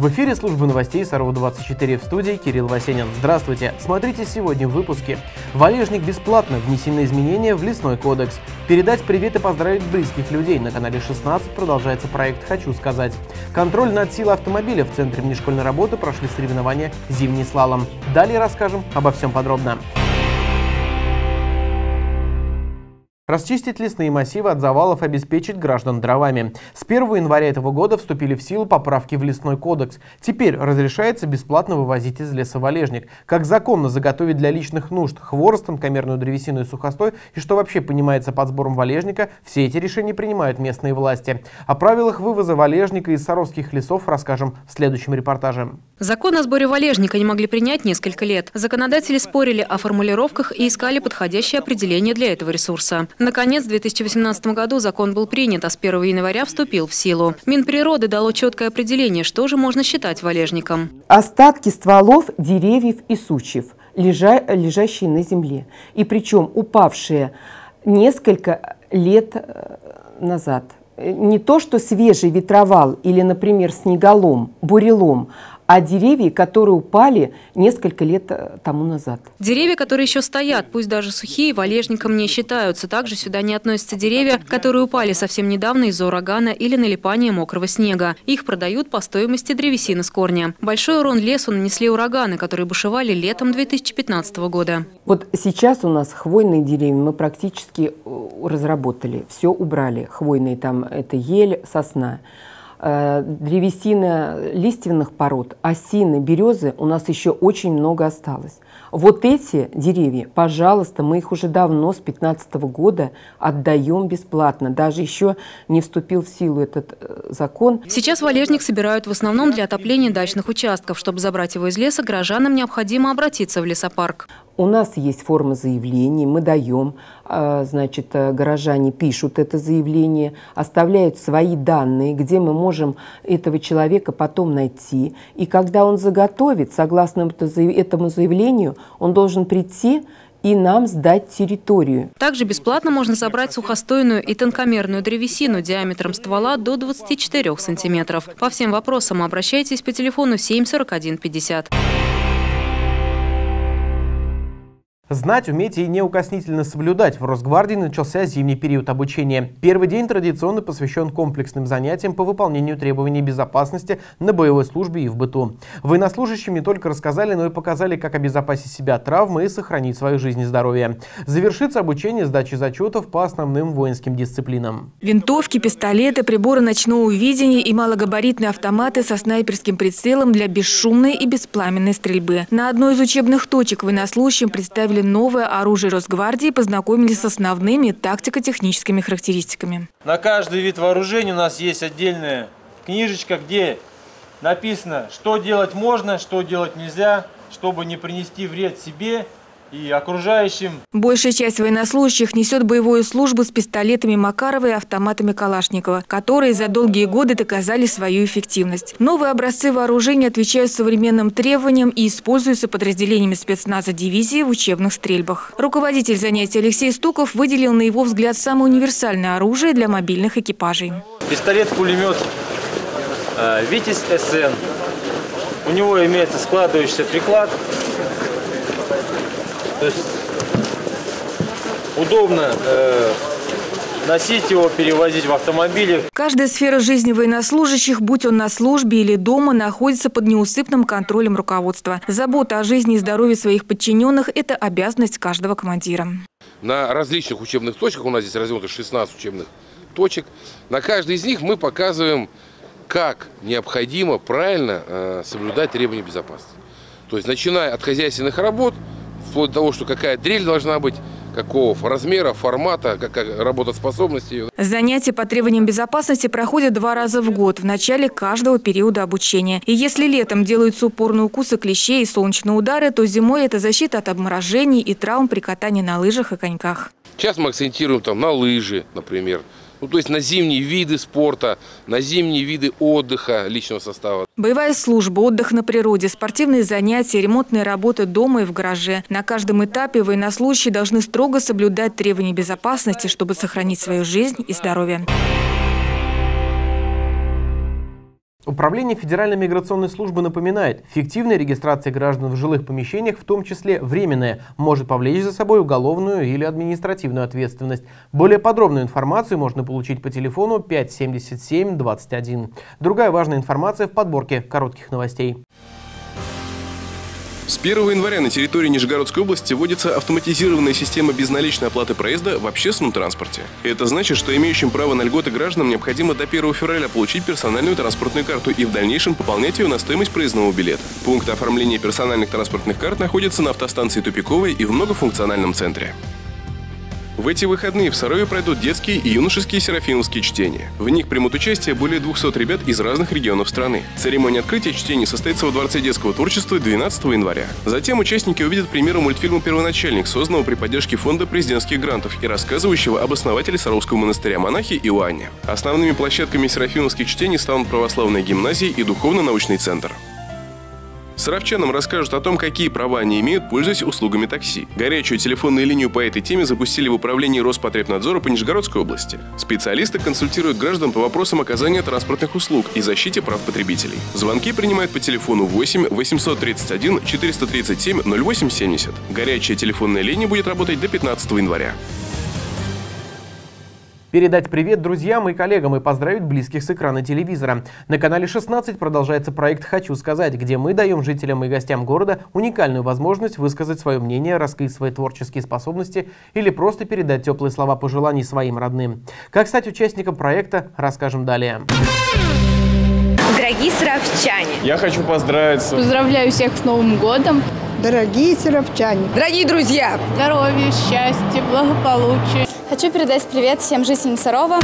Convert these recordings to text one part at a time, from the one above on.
В эфире службы новостей Сарова-24, в студии Кирилл Васенин. Здравствуйте! Смотрите сегодня в выпуске. Валежник бесплатно. Внесены изменения в Лесной кодекс. Передать привет и поздравить близких людей. На канале 16 продолжается проект «Хочу сказать». Контроль над силой автомобиля. В Центре внешкольной работы прошли соревнования «Зимний слалом». Далее расскажем обо всем подробно. Расчистить лесные массивы от завалов, обеспечить граждан дровами. С 1 января этого года вступили в силу поправки в Лесной кодекс. Теперь разрешается бесплатно вывозить из леса валежник. Как законно заготовить для личных нужд хворост, тонкомерную древесину и сухостой, и что вообще понимается под сбором валежника, все эти решения принимают местные власти. О правилах вывоза валежника из саровских лесов расскажем в следующем репортаже. Закон о сборе валежника не могли принять несколько лет. Законодатели спорили о формулировках и искали подходящее определение для этого ресурса. Наконец, в 2018 году закон был принят, а с 1 января вступил в силу. Минприроды дало четкое определение, что же можно считать валежником. Остатки стволов, деревьев и сучьев, лежащие на земле. И причем упавшие несколько лет назад. Не то, что свежий ветровал или, например, снеголом, бурелом, а деревья, которые упали несколько лет тому назад. Деревья, которые еще стоят, пусть даже сухие, валежником не считаются. Также сюда не относятся деревья, которые упали совсем недавно из-за урагана или налипания мокрого снега. Их продают по стоимости древесины с корня. Большой урон лесу нанесли ураганы, которые бушевали летом 2015 года. Вот сейчас у нас хвойные деревья мы практически разработали. Все убрали. Хвойные там это ель, сосна. Древесина лиственных пород, осины, березы у нас еще очень много осталось. Вот эти деревья, пожалуйста, мы их уже давно, с 2015 года, отдаем бесплатно. Даже еще не вступил в силу этот закон. Сейчас валежник собирают в основном для отопления дачных участков. Чтобы забрать его из леса, горожанам необходимо обратиться в лесопарк. У нас есть форма заявлений, мы даем, значит, горожане пишут это заявление, оставляют свои данные, где мы можем этого человека потом найти. И когда он заготовит, согласно этому заявлению, он должен прийти и нам сдать территорию. Также бесплатно можно забрать сухостойную и тонкомерную древесину диаметром ствола до 24 сантиметров. По всем вопросам обращайтесь по телефону 7 41 50. Знать, уметь и неукоснительно соблюдать. В Росгвардии начался зимний период обучения. Первый день традиционно посвящен комплексным занятиям по выполнению требований безопасности на боевой службе и в быту. Военнослужащим не только рассказали, но и показали, как обезопасить себя от травмы и сохранить свою жизнь и здоровье. Завершится обучение сдачей зачетов по основным воинским дисциплинам. Винтовки, пистолеты, приборы ночного видения и малогабаритные автоматы со снайперским прицелом для бесшумной и беспламенной стрельбы. На одной из учебных точек военнослужащим представили новое оружие Росгвардии и познакомились с основными тактико-техническими характеристиками. На каждый вид вооружения у нас есть отдельная книжечка, где написано, что делать можно, что делать нельзя, чтобы не принести вред себе и окружающим. Большая часть военнослужащих несет боевую службу с пистолетами Макарова и автоматами Калашникова, которые за долгие годы доказали свою эффективность. Новые образцы вооружения отвечают современным требованиям и используются подразделениями спецназа дивизии в учебных стрельбах. Руководитель занятий Алексей Стуков выделил, на его взгляд, самое универсальное оружие для мобильных экипажей. Пистолет-пулемет «Витязь СН». У него имеется складывающийся приклад. То есть удобно носить его, перевозить в автомобиле. Каждая сфера жизни военнослужащих, будь он на службе или дома, находится под неусыпным контролем руководства. Забота о жизни и здоровье своих подчиненных – это обязанность каждого командира. На различных учебных точках, у нас здесь развернуто 16 учебных точек, на каждой из них мы показываем, как необходимо правильно соблюдать требования безопасности. То есть начиная от хозяйственных работ, вплоть до того, что какая дрель должна быть, какого размера, формата, какая работоспособность ее. Занятия по требованиям безопасности проходят 2 раза в год, в начале каждого периода обучения. И если летом делаются упорные укусы клещей и солнечные удары, то зимой это защита от обморожений и травм при катании на лыжах и коньках. Сейчас мы акцентируем там на лыжи, например. Ну, то есть на зимние виды спорта, на зимние виды отдыха личного состава. Боевая служба, отдых на природе, спортивные занятия, ремонтные работы дома и в гараже. На каждом этапе военнослужащие должны строго соблюдать требования безопасности, чтобы сохранить свою жизнь и здоровье. Управление Федеральной миграционной службы напоминает, фиктивная регистрация граждан в жилых помещениях, в том числе временная, может повлечь за собой уголовную или административную ответственность. Более подробную информацию можно получить по телефону 577 21. Другая важная информация в подборке коротких новостей. С 1 января на территории Нижегородской области вводится автоматизированная система безналичной оплаты проезда в общественном транспорте. Это значит, что имеющим право на льготы гражданам необходимо до 1 февраля получить персональную транспортную карту и в дальнейшем пополнять ее на стоимость проездного билета. Пункт оформления персональных транспортных карт находится на автостанции Тупиковой и в многофункциональном центре. В эти выходные в Сарове пройдут детские и юношеские серафимовские чтения. В них примут участие более 200 ребят из разных регионов страны. Церемония открытия чтений состоится во Дворце детского творчества 12 января. Затем участники увидят премьеру мультфильма «Первоначальник», созданного при поддержке фонда президентских грантов и рассказывающего об основателе Саровского монастыря монахе Иоанне. Основными площадками серафимовских чтений станут православная гимназия и духовно-научный центр. Саровчанам расскажут о том, какие права они имеют, пользуясь услугами такси. Горячую телефонную линию по этой теме запустили в управлении Роспотребнадзора по Нижегородской области. Специалисты консультируют граждан по вопросам оказания транспортных услуг и защите прав потребителей. Звонки принимают по телефону 8 831 437 0870. Горячая телефонная линия будет работать до 15 января. Передать привет друзьям и коллегам и поздравить близких с экрана телевизора. На канале 16 продолжается проект «Хочу сказать», где мы даем жителям и гостям города уникальную возможность высказать свое мнение, раскрыть свои творческие способности или просто передать теплые слова пожеланий своим родным. Как стать участником проекта, расскажем далее. Дорогие саровчане! Я хочу поздравить. Поздравляю всех с Новым годом! Дорогие саровчане! Дорогие друзья! Здоровья, счастья, благополучия! Хочу передать привет всем жителям Сарова.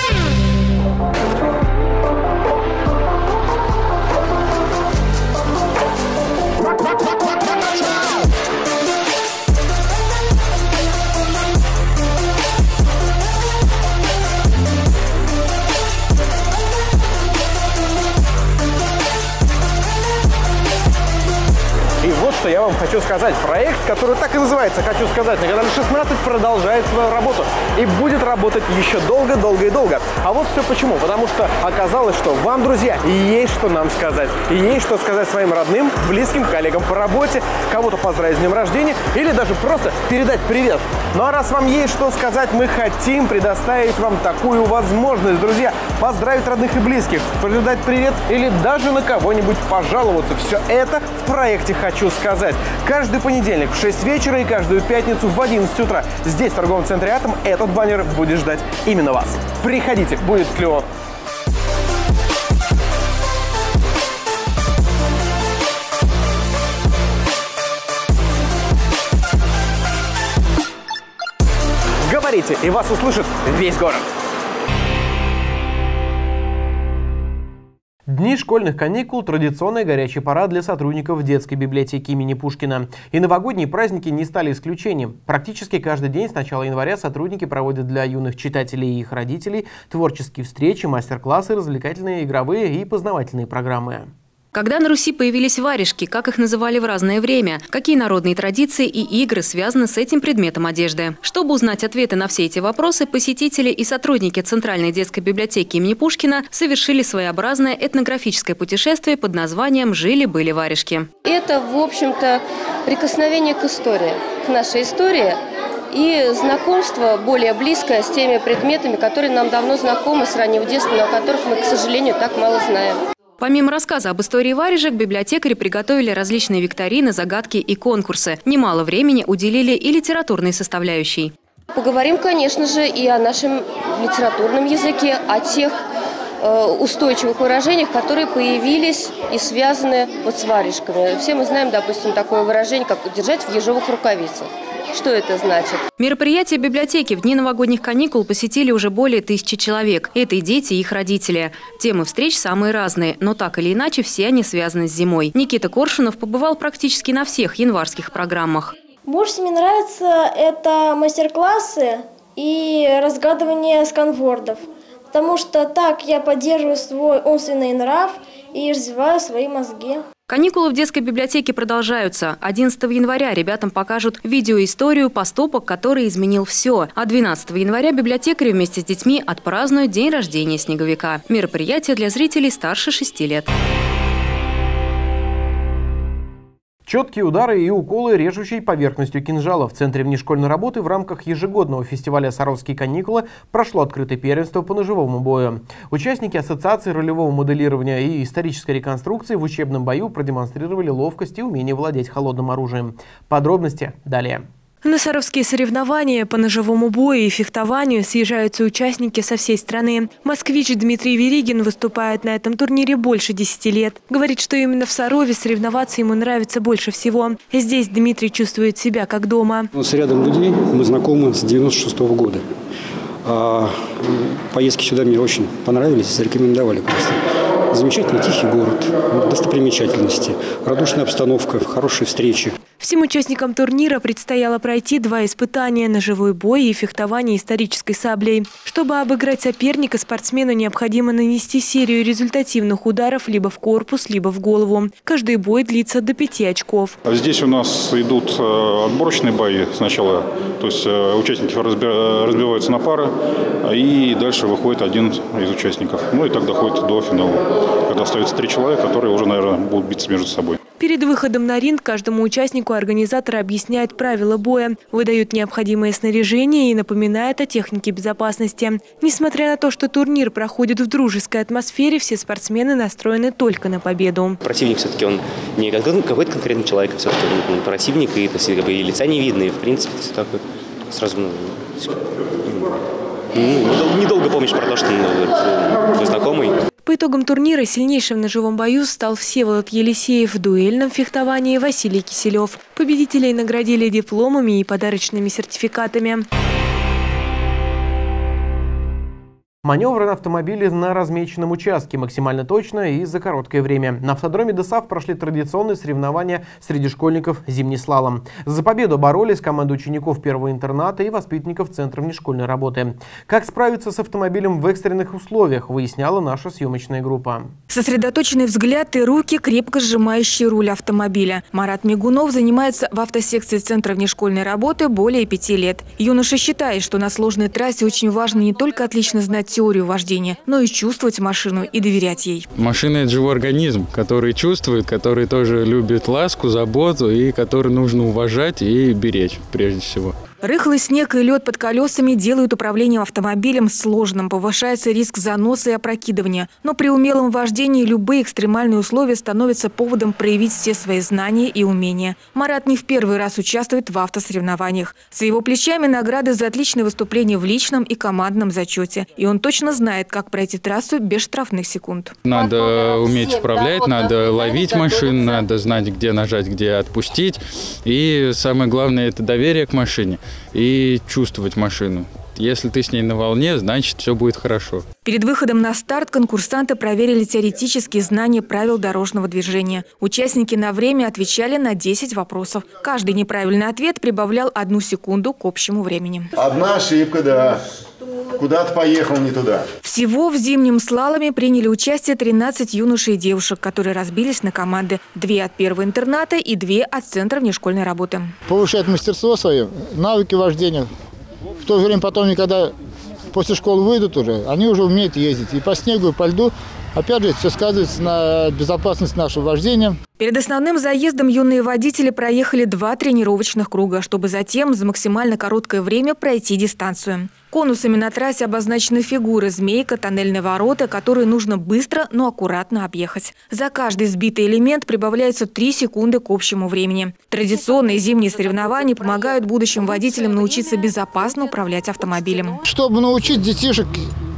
И вот что я вам хочу сказать. Проект, который так и называется «Хочу сказать», на канале 16 продолжает свою работу. И будет работать еще долго, долго и долго. А вот все почему. Потому что оказалось, что вам, друзья, есть что нам сказать. И есть что сказать своим родным, близким, коллегам по работе, кого-то поздравить с днем рождения или даже просто передать привет. Ну а раз вам есть что сказать, мы хотим предоставить вам такую возможность, друзья, поздравить родных и близких, передать привет или даже на кого-нибудь пожаловаться. Все это в проекте «Хочу сказать». Каждый понедельник в 6 вечера и каждую пятницу в 11 утра здесь, в торговом центре «Атом», этот баннер будет ждать именно вас. Приходите, будет клево. Говорите, и вас услышит весь город. Дни школьных каникул – традиционный горячий парад для сотрудников детской библиотеки имени Пушкина. И новогодние праздники не стали исключением. Практически каждый день с начала января сотрудники проводят для юных читателей и их родителей творческие встречи, мастер-классы, развлекательные, игровые и познавательные программы. Когда на Руси появились варежки, как их называли в разное время? Какие народные традиции и игры связаны с этим предметом одежды? Чтобы узнать ответы на все эти вопросы, посетители и сотрудники Центральной детской библиотеки имени Пушкина совершили своеобразное этнографическое путешествие под названием «Жили-были варежки». Это, в общем-то, прикосновение к истории, к нашей истории и знакомство более близкое с теми предметами, которые нам давно знакомы с раннего детства, но о которых мы, к сожалению, так мало знаем. Помимо рассказа об истории варежек, библиотекари приготовили различные викторины, загадки и конкурсы. Немало времени уделили и литературной составляющей. Поговорим, конечно же, и о нашем литературном языке, о тех устойчивых выражениях, которые появились и связаны вот с варежками. Все мы знаем, допустим, такое выражение, как «держать в ежовых рукавицах». Что это значит? Мероприятия библиотеки в дни новогодних каникул посетили уже более 1000 человек. Это и дети, и их родители. Темы встреч самые разные, но так или иначе все они связаны с зимой. Никита Коршунов побывал практически на всех январских программах. Больше всего мне нравится это мастер-классы и разгадывание сканвордов. Потому что так я поддерживаю свой умственный нрав и развиваю свои мозги. Каникулы в детской библиотеке продолжаются. 11 января ребятам покажут видеоисторию «Поступок, который изменил все». А 12 января библиотекари вместе с детьми отпразднуют день рождения снеговика. Мероприятие для зрителей старше 6 лет. Четкие удары и уколы режущей поверхностью кинжала. В Центре внешкольной работы в рамках ежегодного фестиваля «Саровские каникулы» прошло открытое первенство по ножевому бою. Участники Ассоциации ролевого моделирования и исторической реконструкции в учебном бою продемонстрировали ловкость и умение владеть холодным оружием. Подробности далее. На саровские соревнования по ножевому бою и фехтованию съезжаются участники со всей страны. Москвич Дмитрий Веригин выступает на этом турнире больше 10 лет. Говорит, что именно в Сарове соревноваться ему нравится больше всего. Здесь Дмитрий чувствует себя как дома. С рядом людей мы знакомы с 96-го года. Поездки сюда мне очень понравились, зарекомендовали просто. Замечательный тихий город, достопримечательности, радушная обстановка, хорошие встречи. Всем участникам турнира предстояло пройти 2 испытания – ножевой бой и фехтование исторической саблей. Чтобы обыграть соперника, спортсмену необходимо нанести серию результативных ударов либо в корпус, либо в голову. Каждый бой длится до 5 очков. Здесь у нас идут отборочные бои сначала, то есть участники разбиваются на пары, и дальше выходит один из участников. Ну и так доходит до финала, когда остается 3 человека, которые уже, наверное, будут биться между собой. Перед выходом на ринг каждому участнику организаторы объясняют правила боя, выдают необходимое снаряжение и напоминают о технике безопасности. Несмотря на то, что турнир проходит в дружеской атмосфере, все спортсмены настроены только на победу. Противник все-таки он не какой-то конкретный человек, все-таки он противник, и, и лица не видно, и в принципе так сразу недолго помнишь про то, что вы знакомый. По итогам турнира сильнейшим в ножевом бою стал Всеволод Елисеев, в дуэльном фехтовании Василий Киселев. Победителей наградили дипломами и подарочными сертификатами. Маневры на автомобиле на размеченном участке максимально точно и за короткое время. На автодроме ДОСААФ прошли традиционные соревнования среди школьников «Зимний слалом». За победу боролись команды учеников первого интерната и воспитанников Центра внешкольной работы. Как справиться с автомобилем в экстренных условиях, выясняла наша съемочная группа. Сосредоточенный взгляд и руки, крепко сжимающие руль автомобиля. Марат Мигунов занимается в автосекции Центра внешкольной работы более 5 лет. Юноша считает, что на сложной трассе очень важно не только отлично знать теорию вождения, но и чувствовать машину и доверять ей. Машина – это живой организм, который чувствует, который тоже любит ласку, заботу и который нужно уважать и беречь прежде всего. Рыхлый снег и лед под колесами делают управление автомобилем сложным, повышается риск заноса и опрокидывания. Но при умелом вождении любые экстремальные условия становятся поводом проявить все свои знания и умения. Марат не в первый раз участвует в автосоревнованиях. За его плечами награды за отличное выступление в личном и командном зачете. И он точно знает, как пройти трассу без штрафных секунд. Надо уметь управлять, надо ловить машину, надо знать, где нажать, где отпустить. И самое главное – это доверие к машине и чувствовать машину. Если ты с ней на волне, значит, все будет хорошо. Перед выходом на старт конкурсанты проверили теоретические знания правил дорожного движения. Участники на время отвечали на 10 вопросов. Каждый неправильный ответ прибавлял 1 секунду к общему времени. Одна ошибка, да. Куда-то поехал не туда. Всего в зимнем слаломе приняли участие 13 юношей и девушек, которые разбились на команды. 2 от первого интерната и 2 от Центра внешкольной работы. Повышать мастерство свое, навыки вождения. В то же время потом, когда после школы выйдут уже, они уже умеют ездить. И по снегу, и по льду. Опять же, все сказывается на безопасности нашего вождения. Перед основным заездом юные водители проехали 2 тренировочных круга, чтобы затем за максимально короткое время пройти дистанцию. Конусами на трассе обозначены фигуры: змейка, тоннельные ворота, которые нужно быстро, но аккуратно объехать. За каждый сбитый элемент прибавляется 3 секунды к общему времени. Традиционные зимние соревнования помогают будущим водителям научиться безопасно управлять автомобилем. Чтобы научить детишек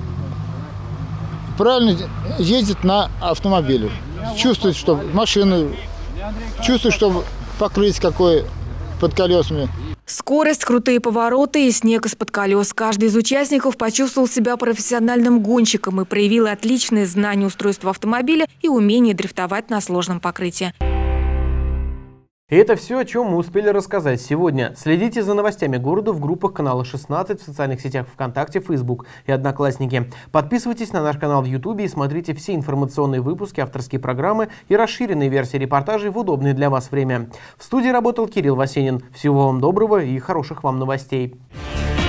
правильно ездить на автомобиле, чувствовать, что машина, чувствовать, что покрытие какое под колесами. Скорость, крутые повороты и снег из-под колес. Каждый из участников почувствовал себя профессиональным гонщиком и проявил отличные знания устройства автомобиля и умение дрифтовать на сложном покрытии. И это все, о чем мы успели рассказать сегодня. Следите за новостями города в группах канала 16, в социальных сетях ВКонтакте, Facebook и Одноклассники. Подписывайтесь на наш канал в Ютубе и смотрите все информационные выпуски, авторские программы и расширенные версии репортажей в удобное для вас время. В студии работал Кирилл Васенин. Всего вам доброго и хороших вам новостей.